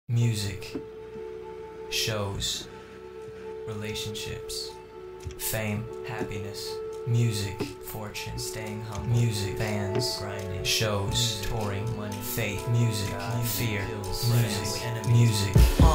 Music, shows, relationships, fame, happiness, music, fortune, staying humble, music, fans, grinding, shows, touring, money, faith, music, God, fear, pills, music, enemies, music.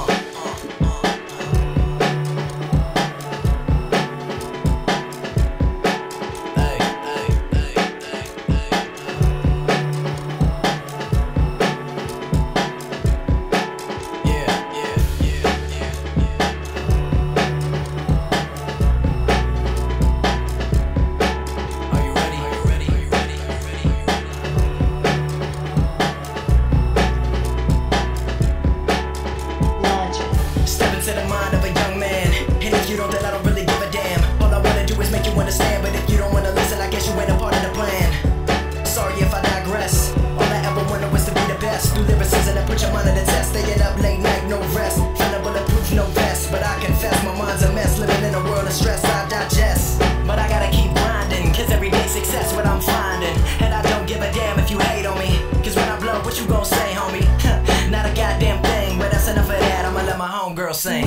Sing.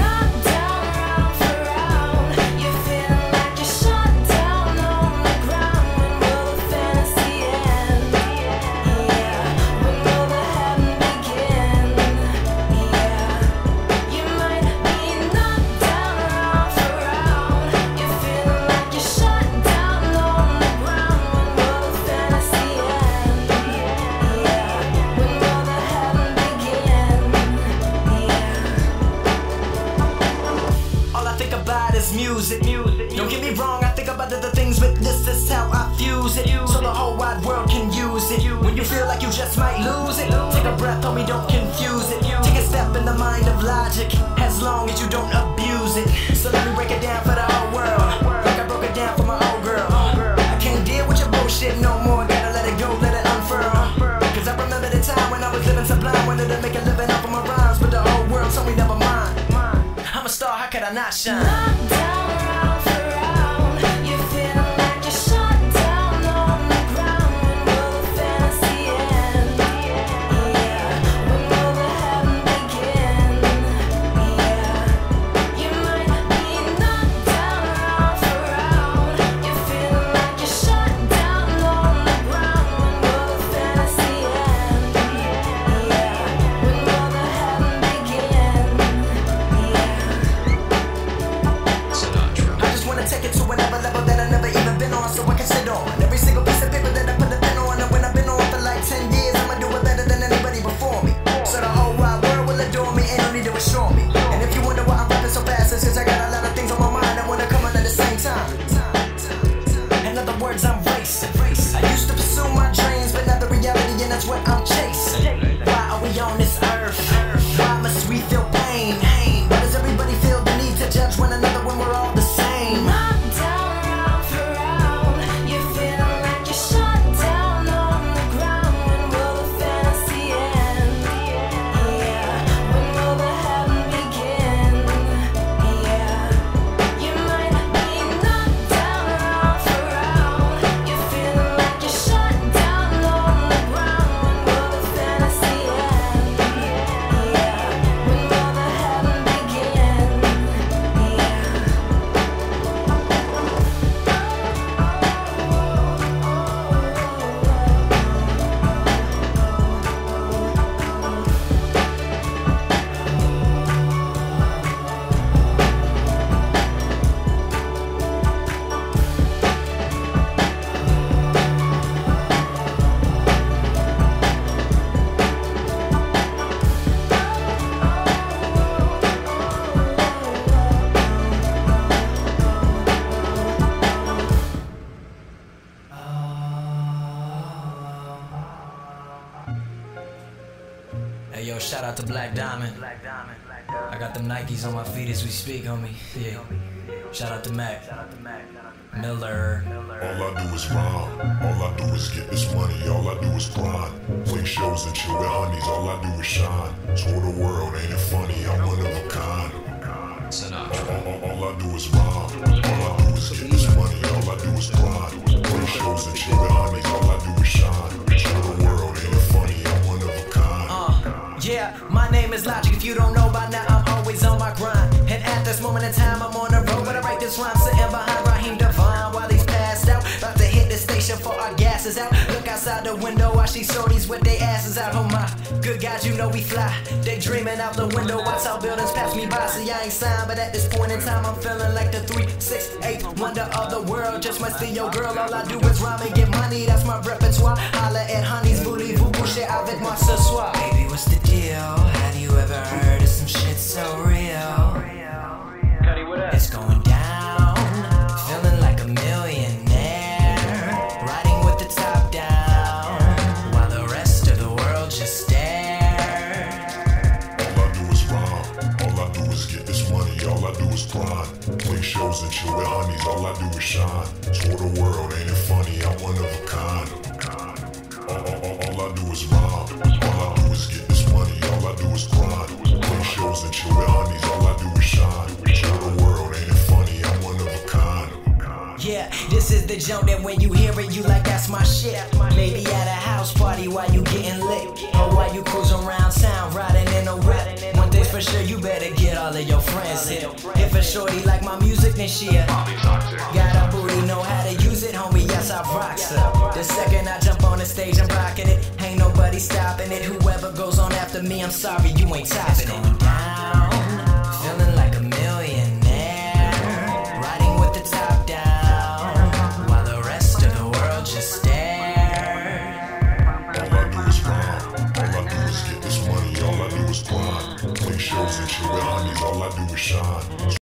Music. Don't get me wrong, I think about the things, but this is how I fuse it. So the whole wide world can use it. When you feel like you just might lose it, take a breath, homie, don't confuse it. Take a step in the mind of logic, as long as you don't abuse it. So let me break it down for the whole world, like I broke it down for my old girl. I can't deal with your bullshit no more, gotta let it go, let it unfurl. Cause I remember the time when I was living sublime, wanted to make a living off of my rhymes, but the whole world told me never mind. I'm a star, how could I not shine? Hey yo, shout out to Black Diamond. I got them Nikes on my feet as we speak, homie. Yeah. Shout out to Mac. Miller. All I do is rhyme. All I do is get this money. All I do is grind. Play shows and chill with honeys. All I do is shine. Tour the world, ain't it funny? I'm one of a kind. All I do is rhyme. All I do is get this money. All I do is grind. Play shows and chill with honeys. All I do is shine. Tour the world, ain't it funny? I'm one of a kind. Yeah, my name is Logic. If you don't know by now, I'm always on my grind. And at this moment in time, I'm on the road. But I write this rhyme sitting behind Raheem Devine while he's passed out. About to hit the station for our gas is out. Look outside the window while she shorties with their asses out. Oh my, good guys, you know we fly. They dreaming out the window. Watch how buildings pass me by. See, I ain't signed, but at this point in time, I'm feeling like the 368 wonder of the world. Just must be your girl. All I do is rhyme and get money. That's my repertoire. Holla at honeys, voulez-vous coucher avec moi ce soir? Baby, what's the deal? Have you ever heard of some shit so real? It's going down, feeling like a millionaire, riding with the top down, while the rest of the world just stare. All I do is rhyme, all I do is get this money, all I do is grind. Play shows and chill with honeys, all I do is shine. Tour the world, ain't it funny, I'm one of a kind. All I do is rhyme, all I do is get this money, all I do is grind. Play shows and chill with honeys, all I do is shine. Tour the world, ain't it funny, I'm one of a kind. Yeah, this is the joint that when you hear it, you like that's my shit. Maybe at a house party while you getting lit, or while you cruising around town riding in a whip. One thing's for sure, you better get all of your friends hit. If a shorty like my music, then she got a booty, know how to use it, homie, yes I rocks her. The second I jump on the stage, I'm rocking it. Ain't nobody stopping it. Whoever goes on after me, I'm sorry, you ain't topping it. Down,